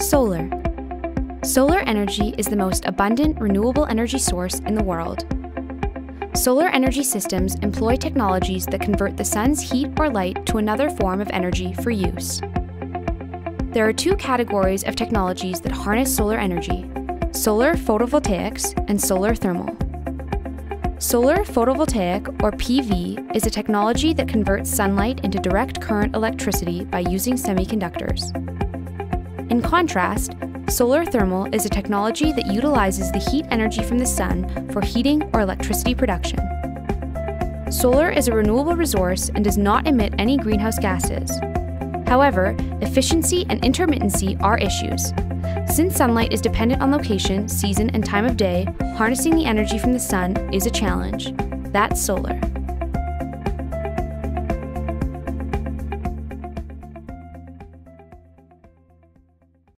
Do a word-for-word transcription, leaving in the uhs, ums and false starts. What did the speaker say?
Solar. Solar energy is the most abundant renewable energy source in the world. Solar energy systems employ technologies that convert the sun's heat or light to another form of energy for use. There are two categories of technologies that harness solar energy: solar photovoltaics and solar thermal. Solar photovoltaic, or P V, is a technology that converts sunlight into direct current electricity by using semiconductors. In contrast, solar thermal is a technology that utilizes the heat energy from the sun for heating or electricity production. Solar is a renewable resource and does not emit any greenhouse gases. However, efficiency and intermittency are issues. Since sunlight is dependent on location, season, and time of day, harnessing the energy from the sun is a challenge. That's solar.